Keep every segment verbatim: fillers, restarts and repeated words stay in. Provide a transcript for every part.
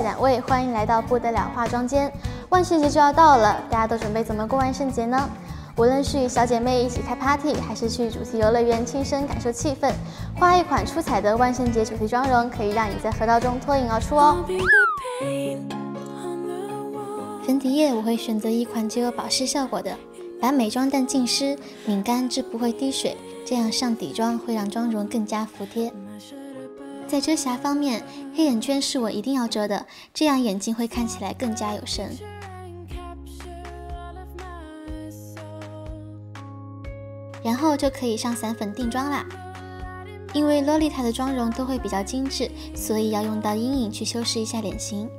两位，欢迎来到不得了化妆间。万圣节就要到了，大家都准备怎么过万圣节呢？无论是与小姐妹一起开 party， 还是去主题游乐园亲身感受气氛，画一款出彩的万圣节主题妆容，可以让你在河道中脱颖而出哦。粉底液我会选择一款只有保湿效果的，把美妆蛋浸湿，拧干至不会滴水，这样上底妆会让妆容更加服帖。在遮瑕方面，黑眼圈是我一定要遮的，这样眼睛会看起来更加有神。然后就可以上散粉定妆啦。因为洛丽塔的妆容都会比较精致，所以要用到阴影去修饰一下脸型。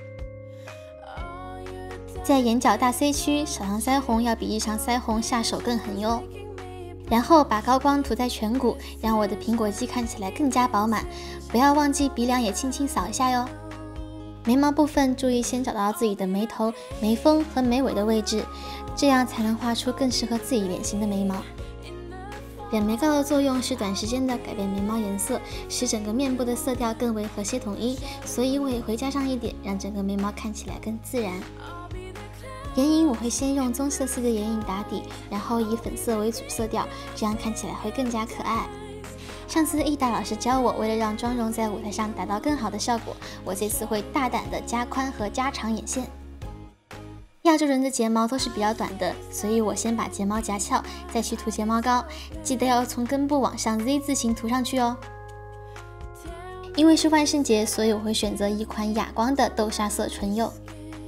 在眼角大 C 区，少上腮红要比日常腮红下手更狠哟。然后把高光涂在颧骨，让我的苹果肌看起来更加饱满。不要忘记鼻梁也轻轻扫一下哟。眉毛部分注意先找到自己的眉头、眉峰和眉尾的位置，这样才能画出更适合自己脸型的眉毛。染眉膏的作用是短时间的改变眉毛颜色，使整个面部的色调更为和谐统一，所以我也会加上一点，让整个眉毛看起来更自然。眼影我会先用棕色系的眼影打底，然后以粉色为主色调，这样看起来会更加可爱。上次易达老师教我，为了让妆容在舞台上达到更好的效果，我这次会大胆的加宽和加长眼线。亚洲人的睫毛都是比较短的，所以我先把睫毛夹翘，再去涂睫毛膏，记得要从根部往上 Z 字形涂上去哦。因为是万圣节，所以我会选择一款哑光的豆沙色唇釉。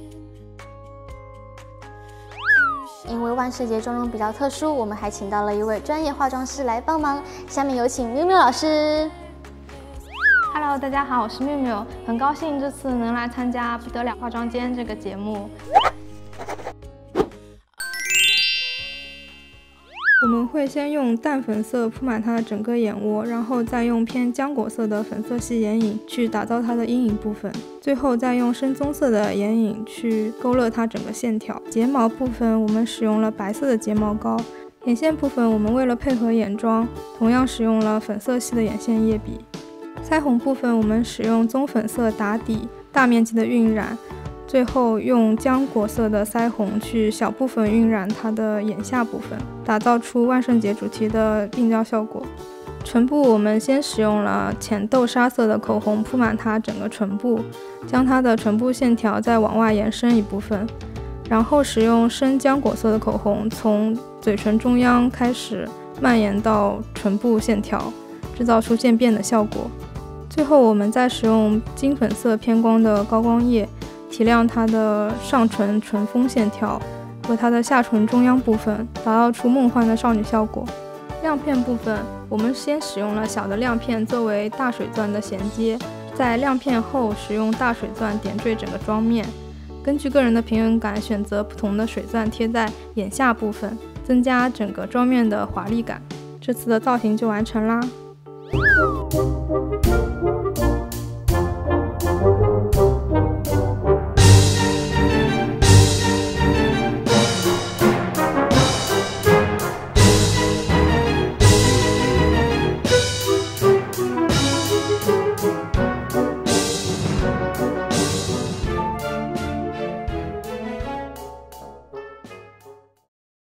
因为万圣节妆容比较特殊，我们还请到了一位专业化妆师来帮忙。下面有请缪缪老师。 Hello， 大家好，我是缪缪，很高兴这次能来参加不得了化妆间这个节目。 我们会先用淡粉色铺满它的整个眼窝，然后再用偏浆果色的粉色系眼影去打造它的阴影部分，最后再用深棕色的眼影去勾勒它整个线条。睫毛部分我们使用了白色的睫毛膏，眼线部分我们为了配合眼妆，同样使用了粉色系的眼线液笔。腮红部分我们使用棕粉色打底，大面积的晕染，最后用浆果色的腮红去小部分晕染它的眼下部分，打造出万圣节主题的定焦效果。唇部我们先使用了浅豆沙色的口红铺满它整个唇部，将它的唇部线条再往外延伸一部分，然后使用深浆果色的口红从嘴唇中央开始蔓延到唇部线条，制造出渐变的效果。最后我们再使用金粉色偏光的高光液提亮它的上唇唇峰线条和它的下唇中央部分，打造出梦幻的少女效果。亮片部分我们先使用了小的亮片作为大水钻的衔接，在亮片后使用大水钻点缀整个妆面，根据个人的平衡感选择不同的水钻贴在眼下部分，增加整个妆面的华丽感。这次的造型就完成啦。